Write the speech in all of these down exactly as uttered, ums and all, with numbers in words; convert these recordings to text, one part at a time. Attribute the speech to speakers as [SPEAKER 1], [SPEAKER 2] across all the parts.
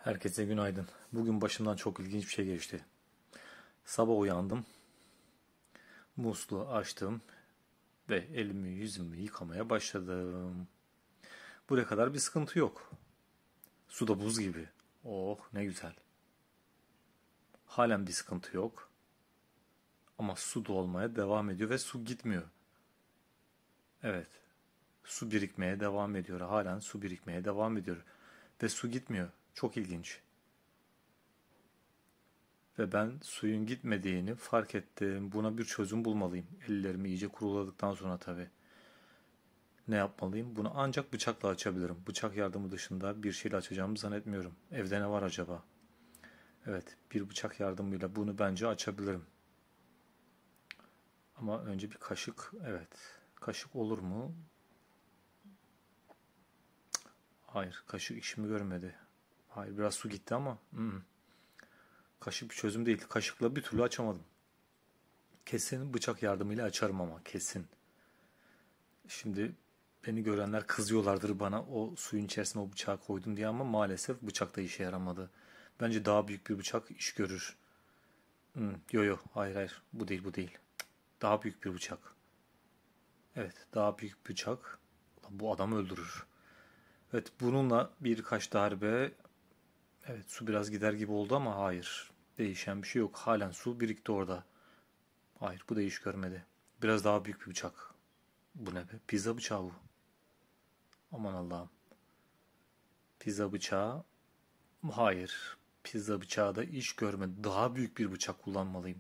[SPEAKER 1] Herkese günaydın. Bugün başımdan çok ilginç bir şey geçti. Sabah uyandım, musluğu açtım ve elimi yüzümü yıkamaya başladım. Buraya kadar bir sıkıntı yok. Su da buz gibi. Oh ne güzel. Halen bir sıkıntı yok. Ama su dolmaya devam ediyor ve su gitmiyor. Evet, su birikmeye devam ediyor. Halen su birikmeye devam ediyor. Ve su gitmiyor. Çok ilginç. Ve ben suyun gitmediğini fark ettim. Buna bir çözüm bulmalıyım. Ellerimi iyice kuruladıktan sonra tabii. Ne yapmalıyım? Bunu ancak bıçakla açabilirim. Bıçak yardımı dışında bir şeyle açacağımı zannetmiyorum. Evde ne var acaba? Evet, bir bıçak yardımıyla bunu bence açabilirim. Ama önce bir kaşık, evet. Kaşık olur mu? Hayır, kaşık işimi görmedi. Hayır, biraz su gitti ama. hmm. Kaşık bir çözüm değil. Kaşıkla bir türlü açamadım. Kesin bıçak yardımıyla açarım ama kesin. Şimdi beni görenler kızıyorlardır bana o suyun içerisine o bıçağı koydum diye ama maalesef bıçak da işe yaramadı. Bence daha büyük bir bıçak iş görür. Hmm, yo yo hayır hayır bu değil bu değil. Daha büyük bir bıçak. Evet daha büyük bir bıçak. Ulan bu adamı öldürür. Evet bununla birkaç darbe. Evet su biraz gider gibi oldu ama hayır. Değişen bir şey yok. Halen su birikti orada. Hayır bu da iş görmedi. Biraz daha büyük bir bıçak. Bu ne be? Pizza bıçağı bu. Aman Allah'ım. Pizza bıçağı. Hayır. Pizza bıçağı da iş görmedi. Daha büyük bir bıçak kullanmalıyım.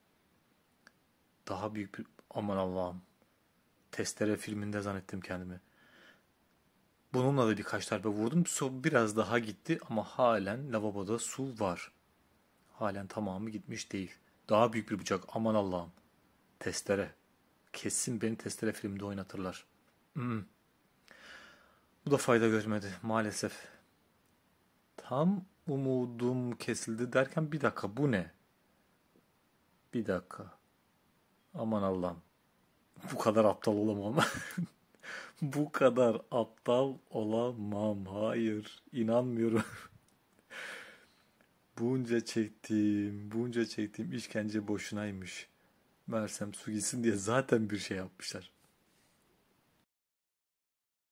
[SPEAKER 1] Daha büyük bir... Aman Allah'ım. Testere filminde zannettim kendimi. Bununla da birkaç darbe vurdum. Su biraz daha gitti ama halen lavaboda su var. Halen tamamı gitmiş değil. Daha büyük bir bıçak. Aman Allah'ım. Testere. Kesin beni testere filmde oynatırlar. Hmm. Bu da fayda görmedi maalesef. Tam umudum kesildi derken bir dakika bu ne? Bir dakika. Aman Allah'ım. Bu kadar aptal olamam. Bu kadar aptal olamam. Hayır. İnanmıyorum. Bunca çektiğim, bunca çektiğim işkence boşunaymış. Mersem su gitsin diye zaten bir şey yapmışlar.